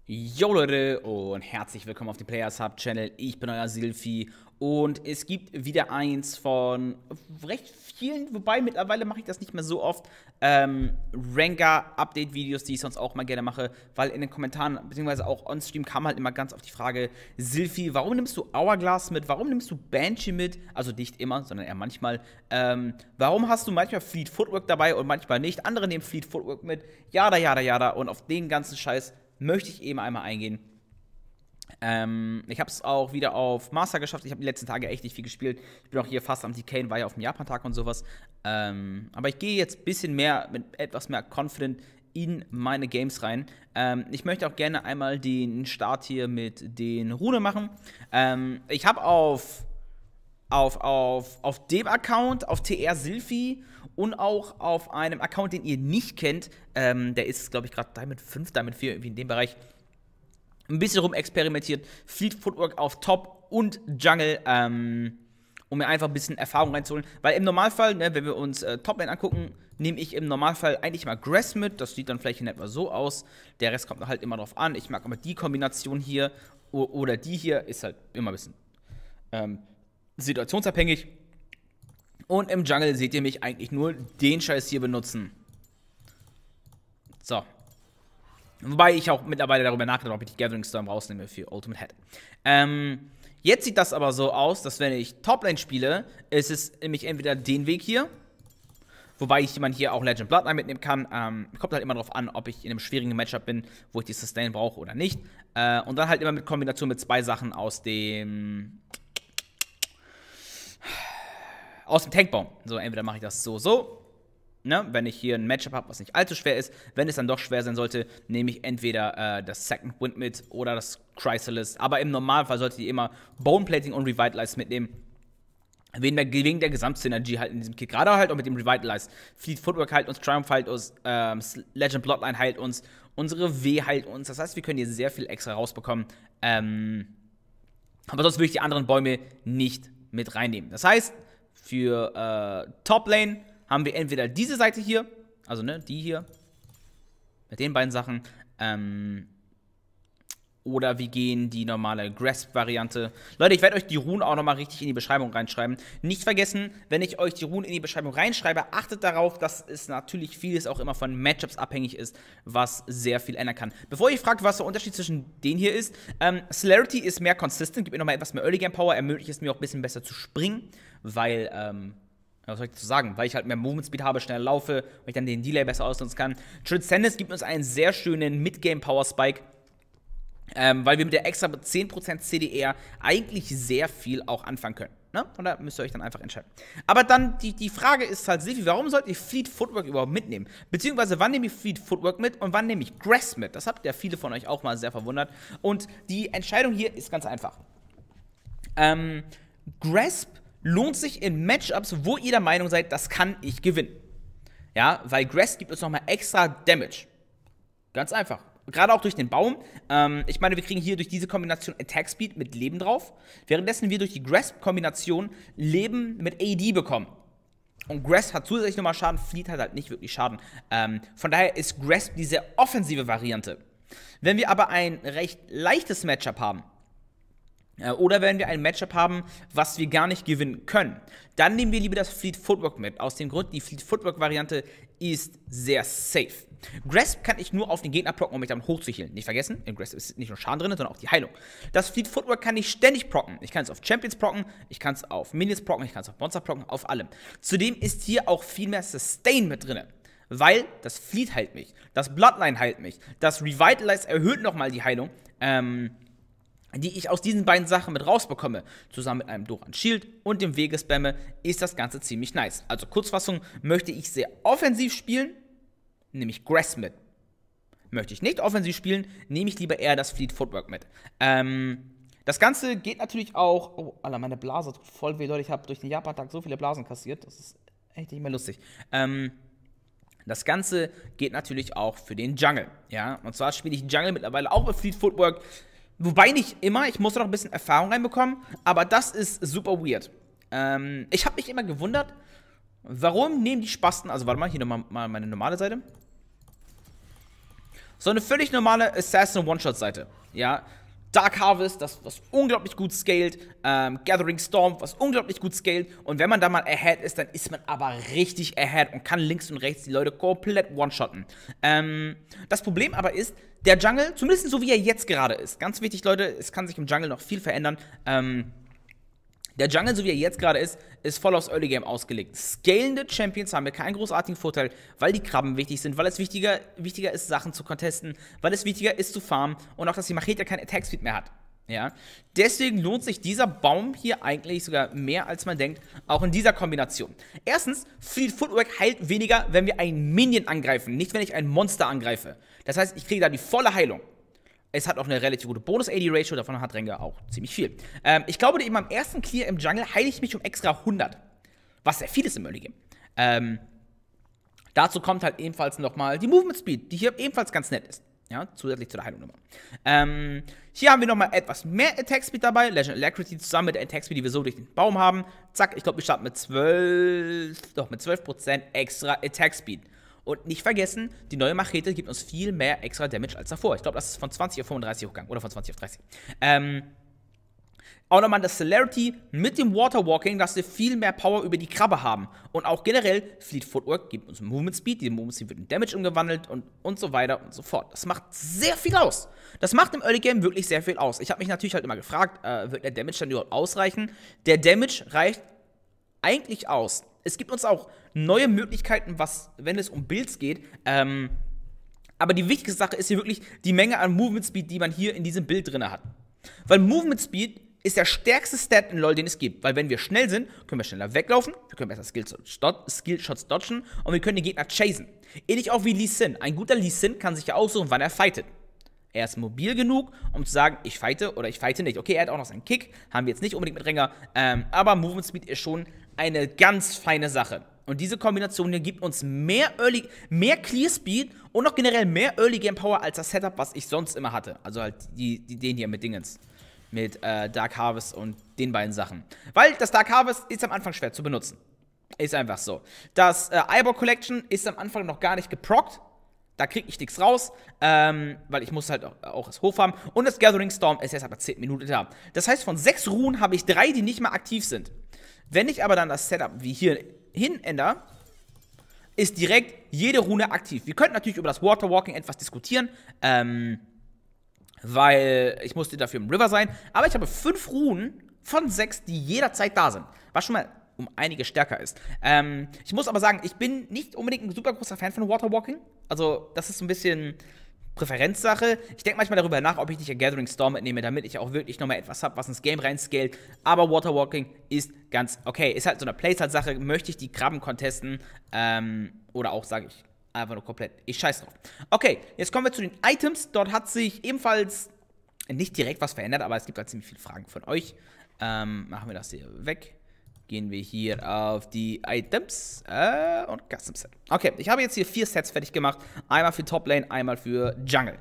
Jo Leute und herzlich willkommen auf dem Players Hub Channel. Ich bin euer Silphi und es gibt wieder eins von recht vielen, wobei mittlerweile mache ich das nicht mehr so oft, Rengar-Update-Videos, die ich sonst auch mal gerne mache, weil in den Kommentaren, beziehungsweise auch on-stream kam halt immer ganz oft die Frage, Silphi, warum nimmst du Hourglass mit, warum nimmst du Banshee mit, also nicht immer, sondern eher manchmal, warum hast du manchmal Fleet Footwork dabei und manchmal nicht, andere nehmen Fleet Footwork mit, jada, jada, jada, und auf den ganzen Scheiß möchte ich eben einmal eingehen. Ich habe es auch wieder auf Master geschafft. Ich habe die letzten Tage echt nicht viel gespielt. Ich bin auch hier fast am DK, war ja auf dem Japan-Tag und sowas. Aber ich gehe jetzt ein bisschen mehr, mit etwas mehr confident in meine Games rein. Ich möchte auch gerne einmal den Start hier mit den Runen machen. Ich habe auf dem Account, auf TR Silphi und auch auf einem Account, den ihr nicht kennt, der ist, glaube ich, gerade Diamond 5, Diamond 4, irgendwie in dem Bereich, ein bisschen rumexperimentiert. Fleet Footwork auf Top und Jungle, um mir einfach ein bisschen Erfahrung reinzuholen. Weil im Normalfall, ne, wenn wir uns Toplane angucken, nehme ich im Normalfall eigentlich mal Grass mit. Das sieht dann vielleicht in etwa so aus. Der Rest kommt halt immer drauf an. Ich mag aber die Kombination hier oder die hier, ist halt immer ein bisschen situationsabhängig. Und im Jungle seht ihr mich eigentlich nur den Scheiß hier benutzen. So. Wobei ich auch mittlerweile darüber nachdenke, ob ich die Gathering Storm rausnehme für Ultimate Head. Jetzt sieht das aber so aus, dass wenn ich Toplane spiele, ist es nämlich entweder den Weg hier, wobei ich jemanden hier auch Legend Bloodline mitnehmen kann. Kommt halt immer darauf an, ob ich in einem schwierigen Matchup bin, wo ich die Sustain brauche oder nicht. Und dann halt immer mit Kombination mit zwei Sachen aus dem Tankbaum. So, entweder mache ich das so, ne, wenn ich hier ein Matchup habe, was nicht allzu schwer ist. Wenn es dann doch schwer sein sollte, nehme ich entweder das Second Wind mit oder das Chrysalis. Aber im Normalfall solltet ihr immer Boneplating und Revitalize mitnehmen. Wegen der Gesamtsynergie halt in diesem Kit. Gerade halt auch mit dem Revitalize. Fleet Footwork heilt uns, Triumph heilt uns, Legend Bloodline heilt uns, unsere W heilt uns. Das heißt, wir können hier sehr viel extra rausbekommen. Aber sonst würde ich die anderen Bäume nicht mit reinnehmen. Das heißt, für Toplane haben wir entweder diese Seite hier, also ne, die hier, mit den beiden Sachen, oder wir gehen die normale Grasp-Variante. Leute, ich werde euch die Runen auch nochmal richtig in die Beschreibung reinschreiben. Nicht vergessen, wenn ich euch die Runen in die Beschreibung reinschreibe, achtet darauf, dass es natürlich vieles auch immer von Matchups abhängig ist, was sehr viel ändern kann. Bevor ihr fragt, was der Unterschied zwischen denen hier ist, Celerity ist mehr consistent, gibt mir nochmal etwas mehr Early Game Power, ermöglicht es mir auch ein bisschen besser zu springen, weil, was soll ich dazu sagen? Weil ich halt mehr Movement Speed habe, schneller laufe, weil ich dann den Delay besser ausnutzen kann. Transcendence gibt uns einen sehr schönen Mid-Game Power Spike, weil wir mit der extra 10% CDR eigentlich sehr viel auch anfangen können. Ne? Und da müsst ihr euch dann einfach entscheiden. Aber dann, die Frage ist halt, Silphi, warum sollt ihr Fleet Footwork überhaupt mitnehmen? Beziehungsweise, wann nehme ich Fleet Footwork mit und wann nehme ich Grass mit? Das habt ja viele von euch auch mal sehr verwundert. Und die Entscheidung hier ist ganz einfach. Grasp lohnt sich in Matchups, wo ihr der Meinung seid, das kann ich gewinnen. Ja, weil Grasp gibt uns nochmal extra Damage. Ganz einfach. Gerade auch durch den Baum. Ich meine, wir kriegen hier durch diese Kombination Attack Speed mit Leben drauf, währenddessen wir durch die Grasp-Kombination Leben mit AD bekommen. Und Grasp hat zusätzlich nochmal Schaden, Fleet hat halt nicht wirklich Schaden. Von daher ist Grasp die sehr offensive Variante. Wenn wir aber ein recht leichtes Matchup haben, oder wenn wir ein Matchup haben, was wir gar nicht gewinnen können, dann nehmen wir lieber das Fleet Footwork mit. Aus dem Grund, die Fleet Footwork-Variante ist sehr safe. Grasp kann ich nur auf den Gegner procken, um mich damit hochzuhealen. Nicht vergessen, im Grasp ist nicht nur Schaden drin, sondern auch die Heilung. Das Fleet Footwork kann ich ständig procken. Ich kann es auf Champions procken, ich kann es auf Minions procken, ich kann es auf Monster procken, auf allem. Zudem ist hier auch viel mehr Sustain mit drin. Weil das Fleet heilt mich, das Bloodline heilt mich, das Revitalize erhöht nochmal die Heilung, die ich aus diesen beiden Sachen mit rausbekomme, zusammen mit einem Doran Shield und dem Wegespamme, ist das Ganze ziemlich nice. Also Kurzfassung, möchte ich sehr offensiv spielen, nehme ich Grass mit. Möchte ich nicht offensiv spielen, nehme ich lieber eher das Fleet Footwork mit. Das Ganze geht natürlich auch, oh, Alter, meine Blase tut voll weh, Leute, ich habe durch den Japan-Tag so viele Blasen kassiert, das ist echt nicht mehr lustig. Das Ganze geht natürlich auch für den Jungle, ja, und zwar spiele ich Jungle mittlerweile auch mit Fleet Footwork. Wobei nicht immer, ich muss noch ein bisschen Erfahrung reinbekommen, aber das ist super weird. Ich habe mich immer gewundert, warum nehmen die Spasten, also warte mal, hier nochmal meine normale Seite. So eine völlig normale Assassin-One-Shot-Seite. Ja. Dark Harvest, das was unglaublich gut scaled. Gathering Storm, was unglaublich gut scaled. Und wenn man da mal ahead ist, dann ist man aber richtig ahead und kann links und rechts die Leute komplett one-shotten. Das Problem aber ist, der Jungle, zumindest so wie er jetzt gerade ist, ganz wichtig, Leute, es kann sich im Jungle noch viel verändern. Der Jungle, so wie er jetzt gerade ist voll aufs Early Game ausgelegt. Scalende Champions haben wir keinen großartigen Vorteil, weil die Krabben wichtig sind, weil es wichtiger ist, Sachen zu contesten, weil es wichtiger ist zu farmen und auch, dass die Machete kein Attack Speed mehr hat. Ja? Deswegen lohnt sich dieser Baum hier eigentlich sogar mehr, als man denkt, auch in dieser Kombination. Erstens, Fleet Footwork heilt weniger, wenn wir einen Minion angreifen, nicht wenn ich ein Monster angreife. Das heißt, ich kriege da die volle Heilung. Es hat auch eine relativ gute Bonus-AD-Ratio, davon hat Rengar auch ziemlich viel. Ich glaube, eben am ersten Clear im Jungle heile ich mich um extra 100. Was sehr viel ist im Early Game. Dazu kommt halt ebenfalls nochmal die Movement Speed, die hier ebenfalls ganz nett ist. Ja, zusätzlich zu der Heilung nochmal. Hier haben wir nochmal etwas mehr Attack Speed dabei. Legend Alacrity zusammen mit der Attack Speed, die wir so durch den Baum haben. Zack, ich glaube, wir starten mit 12% extra Attack Speed. Und nicht vergessen, die neue Machete gibt uns viel mehr extra Damage als davor. Ich glaube, das ist von 20 auf 35 hochgegangen. Oder von 20 auf 30. Auch nochmal das Celerity mit dem Waterwalking, dass wir viel mehr Power über die Krabbe haben. Und auch generell, Fleet Footwork gibt uns Movement Speed. Die Movement Speed wird in Damage umgewandelt und so weiter und so fort. Das macht sehr viel aus. Das macht im Early Game wirklich sehr viel aus. Ich habe mich natürlich halt immer gefragt, wird der Damage dann überhaupt ausreichen? Der Damage reicht eigentlich aus. Es gibt uns auch neue Möglichkeiten, wenn es um Builds geht. Aber die wichtigste Sache ist hier wirklich die Menge an Movement Speed, die man hier in diesem Bild drin hat. Weil Movement Speed ist der stärkste Stat in LoL, den es gibt. Weil wenn wir schnell sind, können wir schneller weglaufen, wir können besser Skillshots dodgen und wir können den Gegner chasen. Ähnlich auch wie Lee Sin. Ein guter Lee Sin kann sich ja aussuchen, wann er fightet. Er ist mobil genug, um zu sagen, ich fighte oder ich fighte nicht. Okay, er hat auch noch seinen Kick, haben wir jetzt nicht unbedingt mit Rengar, aber Movement Speed ist schon eine ganz feine Sache. Und diese Kombination hier gibt uns mehr Clear Speed und auch generell mehr Early Game Power als das Setup, was ich sonst immer hatte. Also halt den hier mit Dingens. Mit Dark Harvest und den beiden Sachen. Weil das Dark Harvest ist am Anfang schwer zu benutzen. Ist einfach so. Das Eyeball Collection ist am Anfang noch gar nicht geprockt. Da kriege ich nichts raus, weil ich muss halt auch das hochfarmen. Und das Gathering Storm ist erst aber 10 Minuten da. Das heißt, von 6 Runen habe ich 3, die nicht mehr aktiv sind. Wenn ich aber dann das Setup wie hier hin ändere, ist direkt jede Rune aktiv. Wir könnten natürlich über das Waterwalking etwas diskutieren, weil ich musste dafür im River sein. Aber ich habe 5 Runen von 6, die jederzeit da sind. Was schon mal um einige stärker ist. Ich muss aber sagen, ich bin nicht unbedingt ein super großer Fan von Waterwalking. Also, das ist ein bisschen Präferenzsache. Ich denke manchmal darüber nach, ob ich nicht ein Gathering Storm mitnehme, damit ich auch wirklich nochmal etwas habe, was ins Game reinscaled. Aber Waterwalking ist ganz okay. Ist halt so eine Playstyle-Sache. Möchte ich die Krabben contesten? Oder auch sage ich einfach nur komplett, ich scheiß drauf. Okay, jetzt kommen wir zu den Items. Dort hat sich ebenfalls nicht direkt was verändert, aber es gibt halt ziemlich viele Fragen von euch. Machen wir das hier weg. Gehen wir hier auf die Items und Custom Set. Okay, ich habe jetzt hier 4 Sets fertig gemacht. Einmal für Top Lane, einmal für Jungle.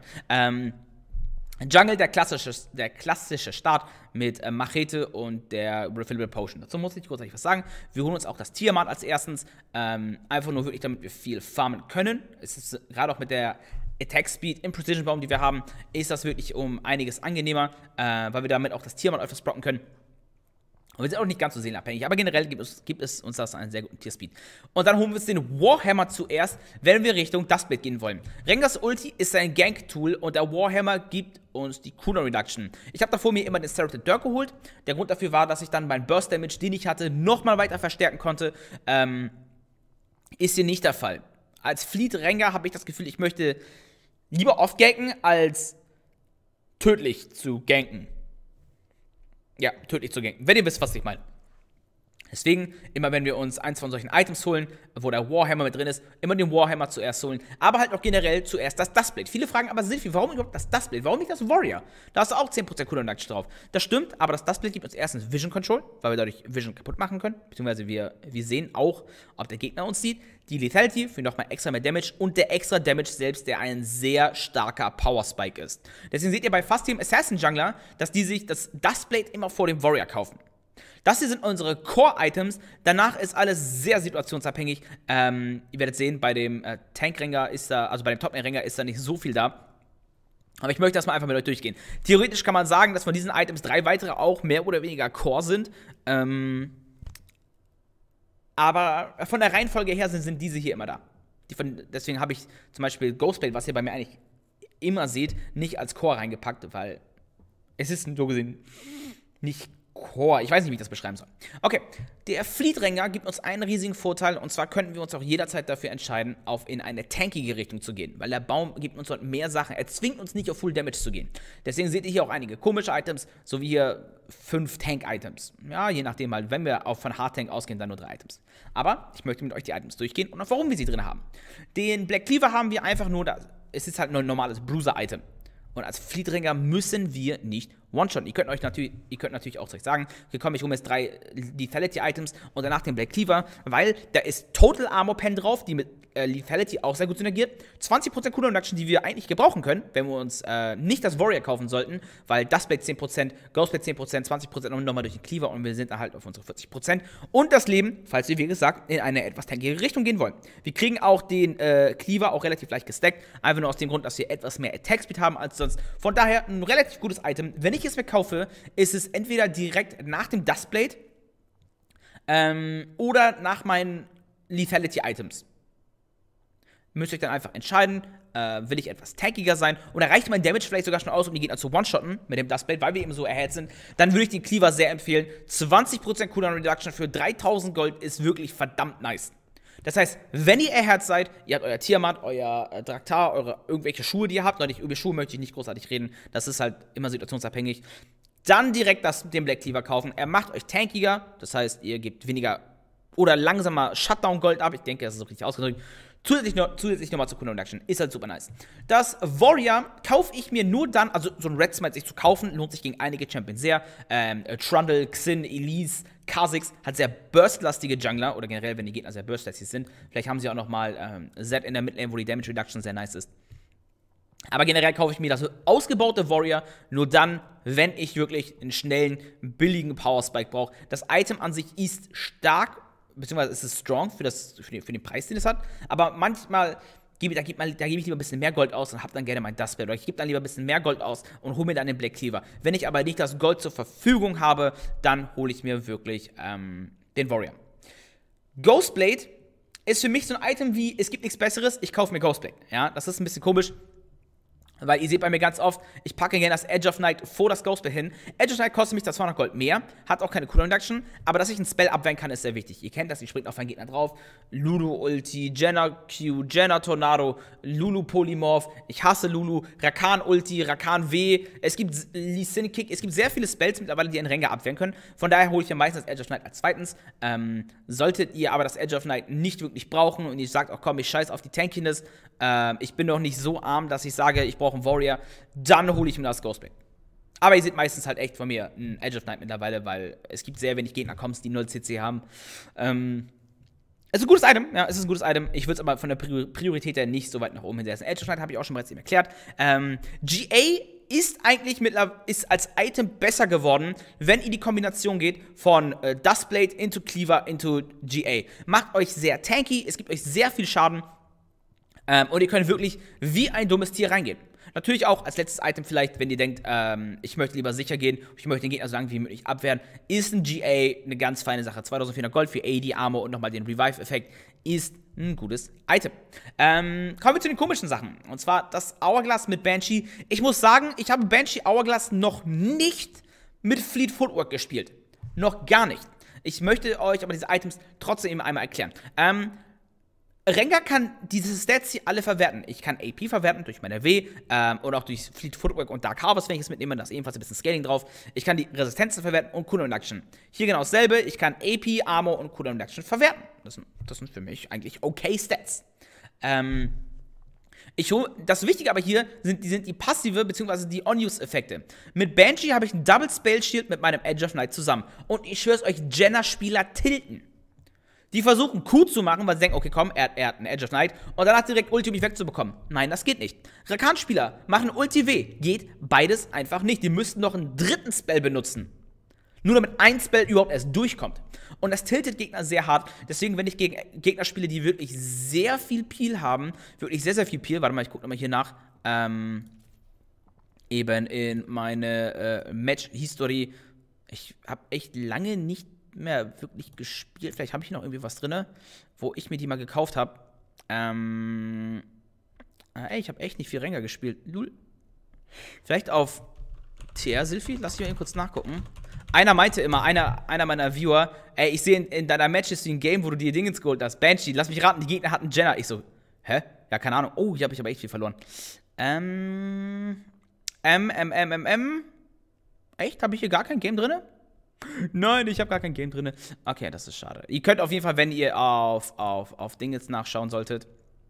Jungle, der klassische Start mit Machete und der Refillable Potion. Dazu muss ich kurz was sagen. Wir holen uns auch das Tiamat als erstens. Einfach nur wirklich, damit wir viel farmen können. Es ist gerade auch mit der Attack Speed im Precision Baum, die wir haben, ist das wirklich um einiges angenehmer, weil wir damit auch das Tiamat öfters blocken können. Und wir sind auch nicht ganz so seelenabhängig, aber generell gibt es uns das einen sehr guten Tierspeed. Und dann holen wir uns den Warhammer zuerst, wenn wir Richtung Dustblade gehen wollen. Rengars Ulti ist ein Gank-Tool und der Warhammer gibt uns die Cooldown Reduction. Ich habe davor mir immer den Serrated Dirk geholt. Der Grund dafür war, dass ich dann meinen Burst Damage, den ich hatte, nochmal weiter verstärken konnte. Ist hier nicht der Fall. Als Fleet Rengar habe ich das Gefühl, ich möchte lieber oft ganken, als tödlich zu ganken. Ja, tödlich zu ganken. Wenn ihr wisst, was ich meine. Deswegen, immer wenn wir uns eins von solchen Items holen, wo der Warhammer mit drin ist, immer den Warhammer zuerst holen. Aber halt auch generell zuerst das Dustblade. Viele fragen aber, Silphi, warum überhaupt das Dustblade? Warum nicht das Warrior? Da hast du auch 10% Cooldown Reduction drauf. Das stimmt, aber das Dustblade gibt uns erstens Vision Control, weil wir dadurch Vision kaputt machen können. Beziehungsweise wir sehen auch, ob der Gegner uns sieht. Die Lethality für nochmal extra mehr Damage und der extra Damage selbst, der ein sehr starker Power Spike ist. Deswegen seht ihr bei fast jedem Assassin Jungler, dass die sich das Dustblade immer vor dem Warrior kaufen. Das hier sind unsere Core-Items. Danach ist alles sehr situationsabhängig. Ihr werdet sehen, bei dem Tank-Rengar ist da, also bei dem Top-Rengar ist da nicht so viel da. Aber ich möchte das mal einfach mit euch durchgehen. Theoretisch kann man sagen, dass von diesen Items 3 weitere auch mehr oder weniger Core sind. Aber von der Reihenfolge her sind diese hier immer da. Deswegen habe ich zum Beispiel Ghostblade, was ihr bei mir eigentlich immer seht, nicht als Core reingepackt, weil es ist so gesehen nicht Core. Ich weiß nicht, wie ich das beschreiben soll. Okay, der Fleet-Ranger gibt uns einen riesigen Vorteil, und zwar könnten wir uns auch jederzeit dafür entscheiden, in eine tankige Richtung zu gehen, weil der Baum gibt uns dort mehr Sachen. Er zwingt uns nicht auf Full Damage zu gehen. Deswegen seht ihr hier auch einige komische Items, so wie hier 5 Tank-Items. Ja, je nachdem halt, wenn wir auch von Hard-Tank ausgehen, dann nur 3 Items. Aber ich möchte mit euch die Items durchgehen und auch warum wir sie drin haben. Den Black Cleaver haben wir einfach nur, es ist halt nur ein normales Bruiser-Item. Und als Fleet-Ranger müssen wir nicht One-Shotten. Ihr könnt natürlich auch direkt sagen, okay, komm, ich hole mir jetzt 3 Lethality-Items und danach den Black Cleaver, weil da ist Total Armor Pen drauf, die mit Lethality auch sehr gut synergiert. 20% Cooldown Reduction, die wir eigentlich gebrauchen können, wenn wir uns nicht das Warrior kaufen sollten, weil Dustblade 10%, Ghostblade 10%, 20% und nochmal durch den Cleaver, und wir sind dann halt auf unsere 40%. Und das Leben, falls wir, wie gesagt, in eine etwas tankigere Richtung gehen wollen. Wir kriegen auch den Cleaver auch relativ leicht gestackt, einfach nur aus dem Grund, dass wir etwas mehr Attack Speed haben als sonst. Von daher ein relativ gutes Item. Wenn ich es mir kaufe, ist es entweder direkt nach dem Dustblade oder nach meinen Lethality-Items. Müsst ihr euch dann einfach entscheiden, will ich etwas tankiger sein, oder reicht mein Damage vielleicht sogar schon aus, um die Gegner zu One-Shotten mit dem Dustblade, weil wir eben so ahead sind, dann würde ich den Cleaver sehr empfehlen. 20% Cooldown Reduction für 3000 Gold ist wirklich verdammt nice. Das heißt, wenn ihr ahead seid, ihr habt euer Tiamat, euer Draktar, irgendwelche Schuhe, die ihr habt, über Schuhe möchte ich nicht großartig reden, das ist halt immer situationsabhängig, dann direkt den Black Cleaver kaufen. Er macht euch tankiger, das heißt, ihr gebt weniger oder langsamer Shutdown-Gold ab, ich denke, das ist so richtig ausgedrückt. Zusätzlich nochmal zu Cooldown Reduction. Ist halt super nice. Das Warrior kaufe ich mir nur dann, also so ein Red Smite sich zu kaufen, lohnt sich gegen einige Champions sehr. Trundle, Xin, Elise, Kha'Zix hat sehr burstlastige Jungler, oder generell, wenn die Gegner sehr burstlastig sind. Vielleicht haben sie auch nochmal Zed in der Midlane, wo die Damage Reduction sehr nice ist. Aber generell kaufe ich mir das ausgebaute Warrior nur dann, wenn ich wirklich einen schnellen, billigen Power Spike brauche. Das Item an sich ist stark, beziehungsweise ist es strong für den Preis, den es hat. Aber manchmal gebe ich lieber ein bisschen mehr Gold aus und habe dann gerne mein Dustblade. Oder ich gebe dann lieber ein bisschen mehr Gold aus und hole mir dann den Black Cleaver. Wenn ich aber nicht das Gold zur Verfügung habe, dann hole ich mir wirklich den Warrior. Ghostblade ist für mich so ein Item wie, es gibt nichts Besseres, ich kaufe mir Ghostblade. Ja, das ist ein bisschen komisch. Weil ihr seht bei mir ganz oft, ich packe gerne das Edge of Night vor das Ghostblade hin. Edge of Night kostet mich das 200 Gold mehr, hat auch keine Cooldown Reduction, aber dass ich einen Spell abwehren kann, ist sehr wichtig. Ihr kennt das, ihr springt auf einen Gegner drauf. Lulu Ulti, Jenna Q, Jenna Tornado, Lulu Polymorph, ich hasse Lulu, Rakan Ulti, Rakan W. Es gibt Lee Sin Kick, es gibt sehr viele Spells mittlerweile, die einen Rengar abwehren können. Von daher hole ich ja meistens das Edge of Night als zweitens. Solltet ihr aber das Edge of Night nicht wirklich brauchen und ihr sagt, oh komm, ich scheiß auf die Tankiness, ich bin noch nicht so arm, dass ich sage, ich brauche einen Warrior, dann hole ich mir das Ghostblade. Aber ihr seht meistens halt echt von mir ein Edge of Night mittlerweile, weil es gibt sehr wenig Gegner, die 0 CC haben. Es ist ein gutes Item, ja, es ist ein gutes Item. Ich würde es aber von der Priorität her nicht so weit nach oben hinsetzen. Edge of Night habe ich auch schon bereits eben erklärt. GA ist eigentlich als Item besser geworden, wenn ihr die Kombination geht von Dustblade into Cleaver into GA. Macht euch sehr tanky, es gibt euch sehr viel Schaden. Und ihr könnt wirklich wie ein dummes Tier reingehen. Natürlich auch als letztes Item vielleicht, wenn ihr denkt, ich möchte lieber sicher gehen, ich möchte den Gegner so lange wie möglich abwehren, ist ein GA eine ganz feine Sache. 2400 Gold für AD Armor und nochmal den Revive-Effekt ist ein gutes Item. Kommen wir zu den komischen Sachen. Und zwar das Hourglass mit Banshee. Ich muss sagen, ich habe Banshee Hourglass noch nicht mit Fleet Footwork gespielt. Noch gar nicht. Ich möchte euch aber diese Items trotzdem einmal erklären. Rengar kann diese Stats hier alle verwerten. Ich kann AP verwerten durch meine W oder auch durch Fleet Footwork und Dark Harvest, wenn ich es mitnehme, da ist ebenfalls ein bisschen Scaling drauf. Ich kann die Resistenzen verwerten und Cooldown Reduction. Hier genau dasselbe, ich kann AP, Armor und Cooldown Reduction verwerten. Das sind für mich eigentlich okay Stats. Das Wichtige aber hier sind die passive bzw. die On-Use-Effekte. Mit Banshee habe ich einen Double Spell Shield mit meinem Edge of Night zusammen. Und ich schwöre es euch, Jenna-Spieler tilten. Die versuchen Q zu machen, weil sie denken, okay, komm, er hat einen Edge of Night und danach direkt Ulti, um mich wegzubekommen. Nein, das geht nicht. Rakan-Spieler machen Ulti W. Geht beides einfach nicht. Die müssten noch einen dritten Spell benutzen. Nur damit ein Spell überhaupt erst durchkommt. Und das tiltet Gegner sehr hart. Deswegen, wenn ich gegen Gegner spiele, die wirklich sehr viel Peel haben, wirklich sehr, sehr viel Peel, warte mal, ich gucke nochmal hier nach, eben in meine Match-History. Ich habe echt lange nicht mehr wirklich gespielt. Vielleicht habe ich noch irgendwie was drin, wo ich mir die mal gekauft habe. Ey, ich habe echt nicht viel Rengar gespielt. Lul. Vielleicht auf TR Silphi? Lass ich mal eben kurz nachgucken. Einer meinte immer, einer meiner Viewer, ey, ich sehe in deiner Match-History ein Game, wo du dir Dingens geholt hast. Banshee, lass mich raten, die Gegner hatten Jenna. Ich so, hä? Ja, keine Ahnung. Oh, hier habe ich aber echt viel verloren. Echt? Habe ich hier gar kein Game drin? Nein, ich habe gar kein Game drin. Okay, das ist schade. Ihr könnt auf jeden Fall, wenn ihr auf Dingens nachschauen solltet,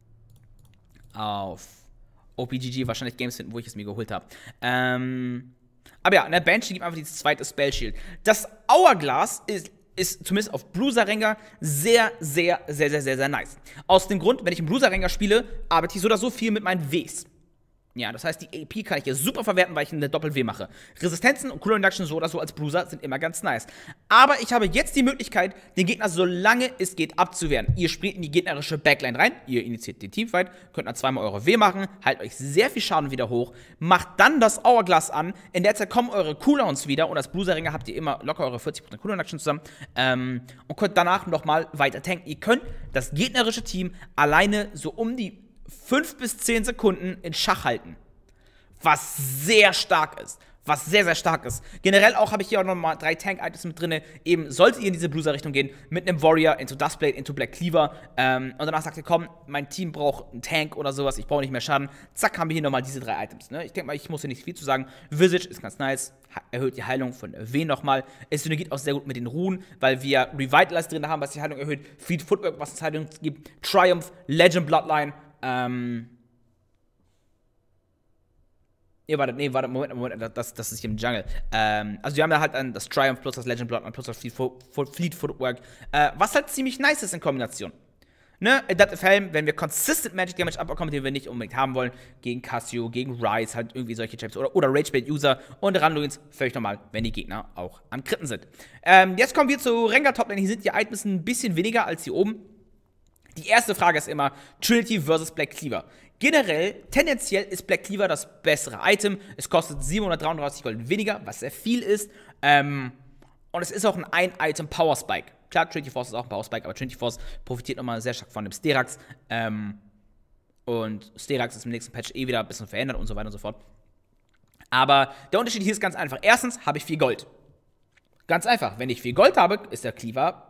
auf OPGG wahrscheinlich Games finden, wo ich es mir geholt habe. Aber ja, ne, Banshee gibt einfach dieses zweite Spell Shield. Das Hourglass ist zumindest auf Bruiser Rengar sehr, sehr, sehr, sehr, sehr, sehr nice. Aus dem Grund, wenn ich einen Bruiser Rengar spiele, arbeite ich so oder so viel mit meinen Ws. Ja, das heißt, die AP kann ich hier super verwerten, weil ich eine Doppel-W mache. Resistenzen und Cool Reduction so oder so als Bruiser sind immer ganz nice. Aber ich habe jetzt die Möglichkeit, den Gegner solange es geht abzuwehren. Ihr springt in die gegnerische Backline rein, ihr initiiert den Teamfight, könnt dann zweimal eure W machen, haltet euch sehr viel Schaden wieder hoch, macht dann das Hourglass an, in der Zeit kommen eure Cooldowns wieder und als Bruiser-Ringer habt ihr immer locker eure 40% Cool Reduction zusammen und könnt danach nochmal weiter tanken. Ihr könnt das gegnerische Team alleine so um die 5 bis 10 Sekunden in Schach halten. Was sehr stark ist. Was sehr, sehr stark ist. Generell auch habe ich hier auch nochmal 3 Tank-Items mit drin. Eben, solltet ihr in diese Bruiser-Richtung gehen, mit einem Warrior into Duskblade, into Black Cleaver. Und danach sagt ihr, komm, mein Team braucht einen Tank oder sowas, ich brauche nicht mehr Schaden. Zack, haben wir hier nochmal diese 3 Items. Ne? Ich denke mal, ich muss hier nicht viel zu sagen. Visage ist ganz nice. Erhöht die Heilung von W nochmal. Es synergiert auch sehr gut mit den Runen, weil wir Revitalize drin haben, was die Heilung erhöht. Feed Footwork, was es Heilung gibt. Triumph, Legend Bloodline. Moment, das ist hier im Jungle. Also wir haben da halt dann das Triumph plus das Legend Bloodline plus das Fleet Footwork, was halt ziemlich nice ist in Kombination. Ne, Adaptive Helm, wenn wir consistent Magic Damage abbekommen, den wir nicht unbedingt haben wollen, gegen Cassio, gegen Ryze, halt irgendwie solche Champs oder Ragebait-User und Randuins völlig normal, wenn die Gegner auch am Kritten sind. Jetzt kommen wir zu Rengar Toplane, hier sind die Items ein bisschen weniger als hier oben. Die erste Frage ist immer Trinity versus Black Cleaver. Generell, tendenziell ist Black Cleaver das bessere Item. Es kostet 733 Gold weniger, was sehr viel ist. Und es ist auch ein Item Power Spike. Klar, Trinity Force ist auch ein Power Spike, aber Trinity Force profitiert nochmal sehr stark von dem Sterak's. Und Sterak's ist im nächsten Patch eh wieder ein bisschen verändert und so weiter und so fort. Aber der Unterschied hier ist ganz einfach. Erstens habe ich viel Gold. Ganz einfach. Wenn ich viel Gold habe, ist der Cleaver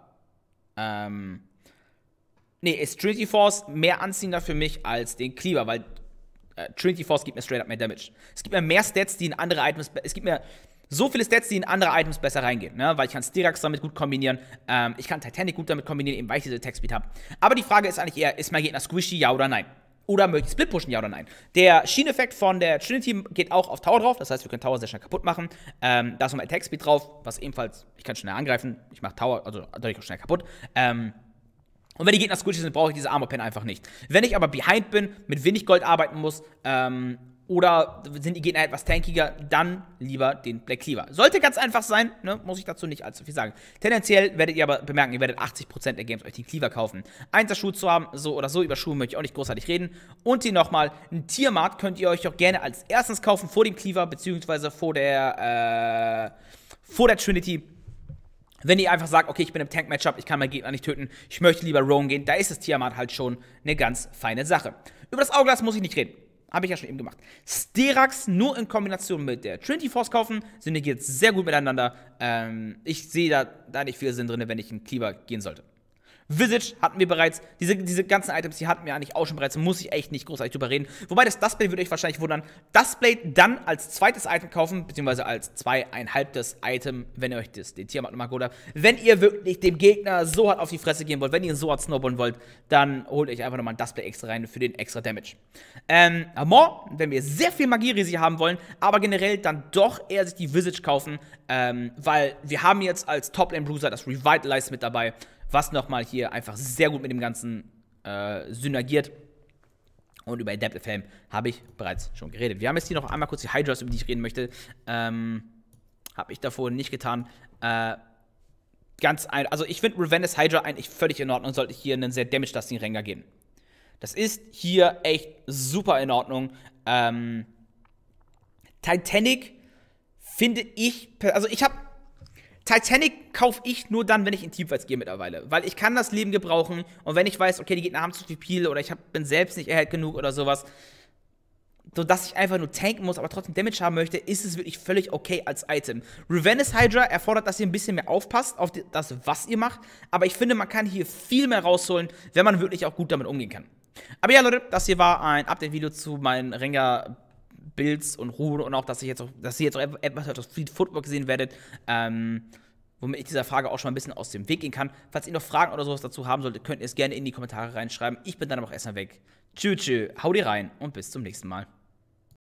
ist Trinity Force mehr anziehender für mich als den Cleaver, weil Trinity Force gibt mir straight up mehr Damage. Es gibt mir mehr Stats, die in andere Items, es gibt mir so viele Stats, die in andere Items besser reingehen, ne? Weil ich kann Sterak's damit gut kombinieren, ich kann Titanic gut damit kombinieren, eben weil ich diese Attack Speed habe. Aber die Frage ist eigentlich eher, ist mein Gegner squishy, ja oder nein? Oder möchte ich Split pushen, ja oder nein? Der Sheen-Effekt von der Trinity geht auch auf Tower drauf, das heißt, wir können Tower sehr schnell kaputt machen. Da ist nochmal Attack Speed drauf, was ebenfalls, ich kann schnell angreifen, ich mache Tower, also dadurch auch schnell kaputt. Und wenn die Gegner squishy sind, brauche ich diese Armor Pen einfach nicht. Wenn ich aber behind bin, mit wenig Gold arbeiten muss, oder sind die Gegner etwas tankiger, dann lieber den Black Cleaver. Sollte ganz einfach sein, ne? Muss ich dazu nicht allzu viel sagen. Tendenziell werdet ihr aber bemerken, ihr werdet 80% der Games euch den Cleaver kaufen. Einser-Schuh zu haben, so oder so, über Schuhe möchte ich auch nicht großartig reden. Und hier nochmal, ein Tiamat könnt ihr euch auch gerne als erstes kaufen vor dem Cleaver, beziehungsweise vor der Trinity. Wenn ihr einfach sagt, okay, ich bin im Tank-Matchup, ich kann meinen Gegner nicht töten, ich möchte lieber Roam gehen, da ist das Tiamat halt schon eine ganz feine Sache. Über das Hourglass muss ich nicht reden. Habe ich ja schon eben gemacht. Sterak's nur in Kombination mit der Trinity Force kaufen, synergiert sehr gut miteinander. Ich sehe da nicht viel Sinn drin, wenn ich in Cleaver gehen sollte. Visage hatten wir bereits. Diese ganzen Items, die hatten wir eigentlich auch schon bereits. Muss ich echt nicht großartig drüber reden. Wobei das Duskblade würde euch wahrscheinlich wundern. Duskblade dann als zweites Item kaufen, beziehungsweise als 2,5. Item, wenn ihr euch den Tiamat nochmal geholt habt. Wenn ihr wirklich dem Gegner so hart auf die Fresse gehen wollt, wenn ihr ihn so hart snowballen wollt, dann holt euch einfach nochmal ein Duskblade extra rein für den extra Damage. Amor, wenn wir sehr viel Magierisier haben wollen, aber generell dann doch eher sich die Visage kaufen, weil wir haben jetzt als Top-Lane Bruiser das Revitalize mit dabei, was nochmal hier einfach sehr gut mit dem Ganzen synergiert. Und über Adaptive Helm habe ich bereits schon geredet. Wir haben jetzt hier noch einmal kurz die Hydras, über die ich reden möchte. Habe ich davor nicht getan. Also ich finde Revenus Hydra eigentlich völlig in Ordnung, sollte ich hier einen sehr damage-lastigen Rengar gehen. Das ist hier echt super in Ordnung. Titanic finde ich, also Titanic kaufe ich nur dann, wenn ich in Teamfights gehe mittlerweile. Weil ich kann das Leben gebrauchen und wenn ich weiß, okay, die Gegner haben zu viel Peel oder bin selbst nicht erhält genug oder sowas, sodass ich einfach nur tanken muss, aber trotzdem Damage haben möchte, ist es wirklich völlig okay als Item. Revenus Hydra erfordert, dass ihr ein bisschen mehr aufpasst auf das, was ihr macht, aber ich finde, man kann hier viel mehr rausholen, wenn man wirklich auch gut damit umgehen kann. Aber ja, Leute, das hier war ein Update-Video zu meinen Rengar-Builds und Ruhen und auch, dass ihr jetzt auch etwas aus Fleet Footwork sehen werdet, womit ich dieser Frage auch schon mal ein bisschen aus dem Weg gehen kann. Falls ihr noch Fragen oder sowas dazu haben solltet, könnt ihr es gerne in die Kommentare reinschreiben. Ich bin dann aber auch erstmal weg. Tschüss, hau dir rein und bis zum nächsten Mal.